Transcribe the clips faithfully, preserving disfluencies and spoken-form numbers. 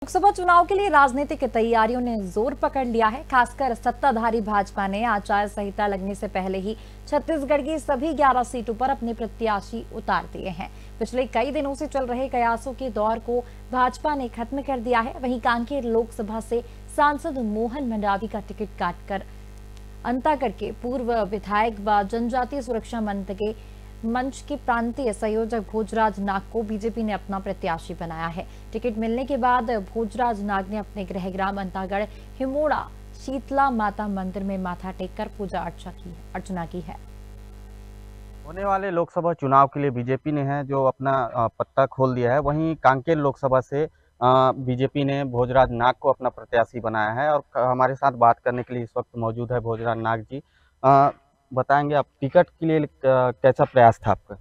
लोकसभा चुनाव के लिए राजनीतिक तैयारियों ने जोर पकड़ लिया है। खासकर सत्ताधारी भाजपा ने आचार संहिता लगने से पहले ही छत्तीसगढ़ की सभी ग्यारह सीटों पर अपने प्रत्याशी उतार दिए हैं। पिछले कई दिनों से चल रहे कयासों के दौर को भाजपा ने खत्म कर दिया है। वहीं कांकेर लोकसभा से सांसद मोहन मंडावी का टिकट काटकर अंतागढ़ के पूर्व विधायक व जनजातीय सुरक्षा मंच के मंच के प्रांतीय संयोजक भोजराज नाग को बीजेपी ने अपना प्रत्याशी बनाया है। टिकट मिलने के बाद भोजराज नाग ने अपने गृहग्राम अंतागढ़ हिमोड़ा शीतला माता मंदिर में माथा टेककर पूजा अर्चना की अर्चना की है। होने वाले लोकसभा चुनाव के लिए बीजेपी ने है जो अपना पत्ता खोल दिया है। वहीं कांकेर लोकसभा से बीजेपी ने भोजराज नाग को अपना प्रत्याशी बनाया है और हमारे साथ बात करने के लिए इस वक्त मौजूद है भोजराज नाग जी। आ, बताएंगे आप टिकट के लिए कैसा प्रयास था आपका?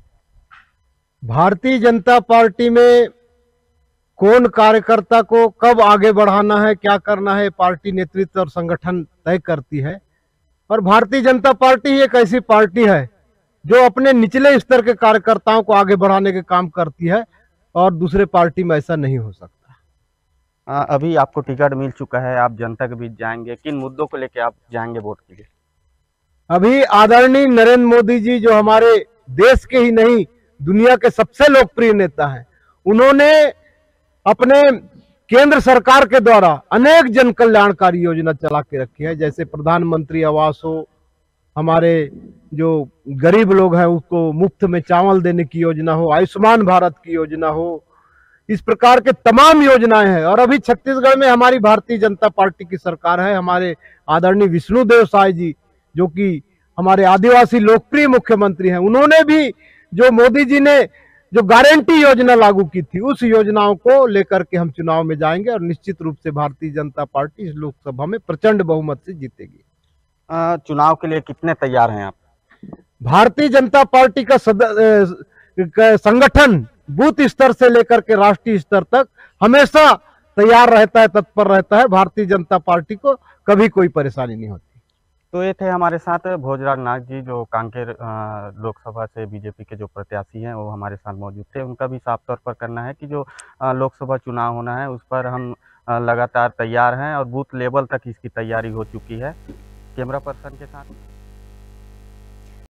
भारतीय जनता पार्टी में कौन कार्यकर्ता को कब आगे बढ़ाना है, क्या करना है, पार्टी नेतृत्व और संगठन तय करती है। और भारतीय जनता पार्टी ही एक ऐसी पार्टी है जो अपने निचले स्तर के कार्यकर्ताओं को आगे बढ़ाने के काम करती है और दूसरे पार्टी में ऐसा नहीं हो सकता। आ, अभी आपको टिकट मिल चुका है, आप जनता के बीच जाएंगे, किन मुद्दों को लेकर आप जाएंगे वोट के लिए? अभी आदरणीय नरेंद्र मोदी जी जो हमारे देश के ही नहीं दुनिया के सबसे लोकप्रिय नेता हैं, उन्होंने अपने केंद्र सरकार के द्वारा अनेक जन कल्याणकारी योजना चला के रखी है। जैसे प्रधानमंत्री आवास हो, हमारे जो गरीब लोग हैं उसको मुफ्त में चावल देने की योजना हो, आयुष्मान भारत की योजना हो, इस प्रकार के तमाम योजनाएं हैं। और अभी छत्तीसगढ़ में हमारी भारतीय जनता पार्टी की सरकार है। हमारे आदरणीय विष्णुदेव साय जी जो कि हमारे आदिवासी लोकप्रिय मुख्यमंत्री हैं, उन्होंने भी जो मोदी जी ने जो गारंटी योजना लागू की थी उस योजनाओं को लेकर के हम चुनाव में जाएंगे और निश्चित रूप से भारतीय जनता पार्टी इस लोकसभा में प्रचंड बहुमत से जीतेगी। चुनाव के लिए कितने तैयार हैं आप? भारतीय जनता पार्टी का संगठन बूथ स्तर से लेकर के राष्ट्रीय स्तर तक हमेशा तैयार रहता है, तत्पर रहता है। भारतीय जनता पार्टी को कभी कोई परेशानी नहीं होती। तो ये थे हमारे साथ भोजराज नाग जी जो कांकेर लोकसभा से बीजेपी के जो प्रत्याशी हैं वो हमारे साथ मौजूद थे। उनका भी साफ तौर पर करना है कि जो लोकसभा चुनाव होना है उस पर हम लगातार तैयार हैं और बूथ लेवल तक इसकी तैयारी हो चुकी है। कैमरा पर्सन के साथ